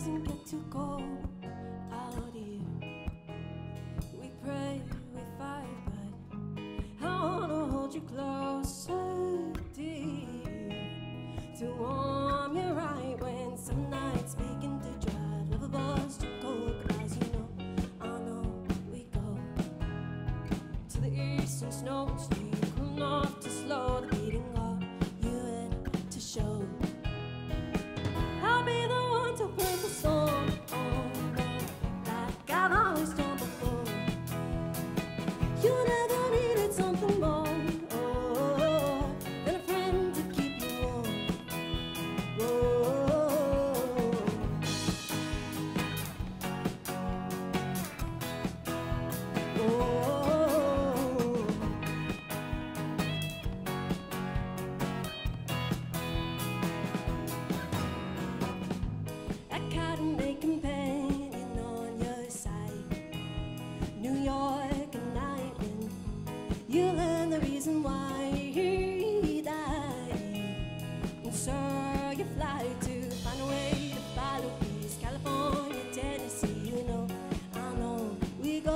doesn't get too cold out here. We pray, we fight, but I wanna hold you closer, dear, to warm you right when some nights begin to drive. Love bus too cold, cause you know, I know we go to the eastern snow street, cool off to slow the beating heart you had to show. I'll be the one to break the storm, oh no, like I've always done before. You never needed something more, oh, than a friend to keep you warm. That cotton-making companion on your side, New York and night when you learn the reason why he died. And so you fly to find a way to follow peace, California, Tennessee, you know, I know we go.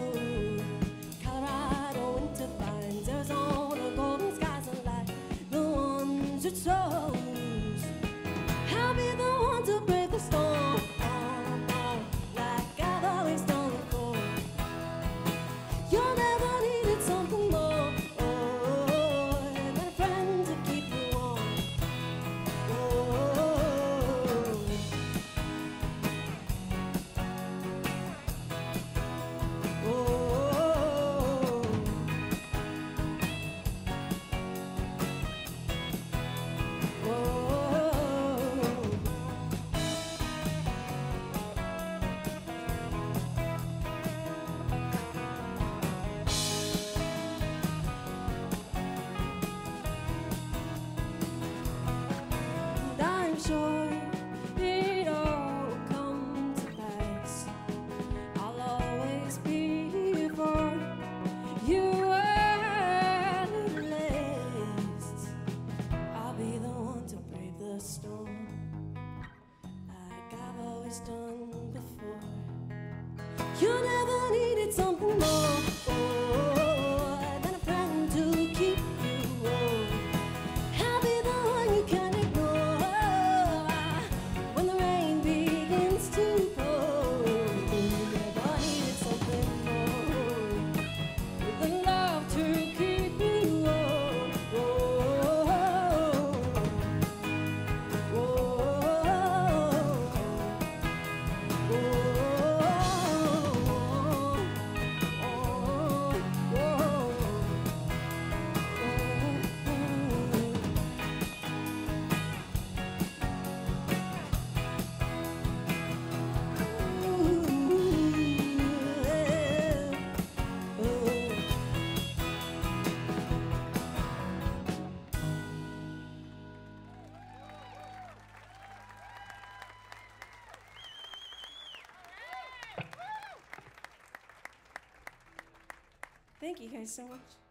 Colorado, winter finds, Arizona, golden skies and light, the ones it shows. I'll be the one to break the storm, oh, oh, like I've always done before. You never needed something more, oh, than a friend to keep you warm. And I'm sure it all will come to pass. I'll always be here for you at last. I'll be the one to brave the storm, like I've always done before. You never needed something more, oh, than a friend to keep you warm. I'll be the one you can't ignore when the rain begins to pour. You never needed something more than love to keep you warm. Oh, oh, oh, Thank you guys so much.